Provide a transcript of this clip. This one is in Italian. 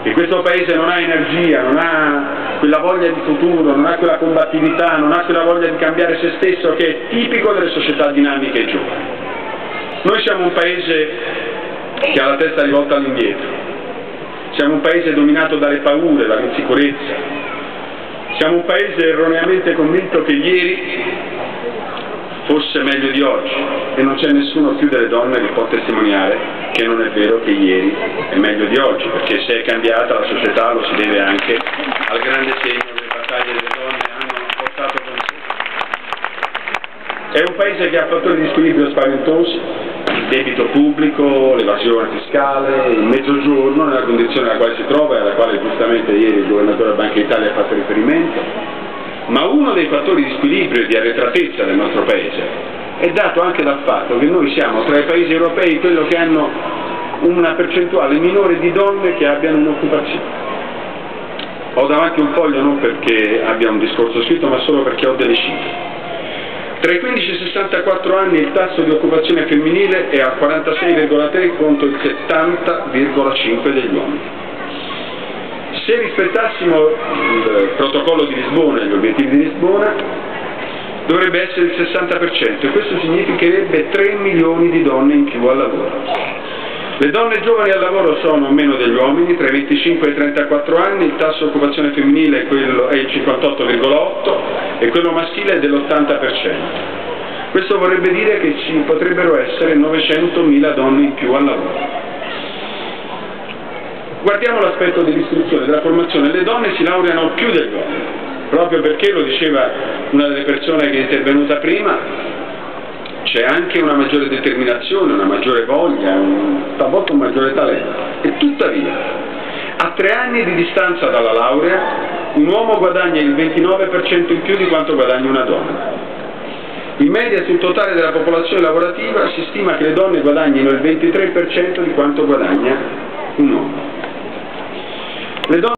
che questo paese non ha energia, non ha quella voglia di futuro, non ha quella combattività, non ha quella voglia di cambiare se stesso che è tipico delle società dinamiche e giovani. Noi siamo un paese che ha la testa rivolta all'indietro, siamo un paese dominato dalle paure, dall'insicurezza, siamo un paese erroneamente convinto che ieri fosse meglio di oggi e non c'è nessuno più delle donne che può testimoniare che non è vero che ieri è meglio di oggi, perché se è cambiata la società lo si deve anche al grande segno che le battaglie delle donne hanno portato con sé. È un paese che ha fattori di squilibrio spaventosi, il debito pubblico, l'evasione fiscale, il mezzogiorno nella condizione nella quale si trova e alla quale giustamente ieri il governatore della Banca d'Italia ha fatto riferimento. Ma uno dei fattori di squilibrio e di arretratezza del nostro Paese è dato anche dal fatto che noi siamo tra i Paesi europei quello che hanno una percentuale minore di donne che abbiano un'occupazione. Ho davanti un foglio non perché abbia un discorso scritto, ma solo perché ho delle cifre. Tra i 15 e i 64 anni il tasso di occupazione femminile è al 46,3 contro il 70,5 degli uomini. Se rispettassimo il protocollo di Lisbona e gli obiettivi di Lisbona dovrebbe essere il 60% e questo significherebbe 3 milioni di donne in più al lavoro. Le donne giovani al lavoro sono meno degli uomini, tra i 25 e i 34 anni il tasso di occupazione femminile è il 58,8 e quello maschile è dell'80%. Questo vorrebbe dire che ci potrebbero essere 900.000 donne in più al lavoro. Guardiamo l'aspetto dell'istruzione, della formazione. Le donne si laureano più degli uomini, proprio perché, lo diceva una delle persone che è intervenuta prima, c'è anche una maggiore determinazione, una maggiore voglia, talvolta un maggiore talento. E tuttavia, a 3 anni di distanza dalla laurea, un uomo guadagna il 29% in più di quanto guadagna una donna. In media sul totale della popolazione lavorativa si stima che le donne guadagnino il 23% di quanto guadagna un uomo. Le donne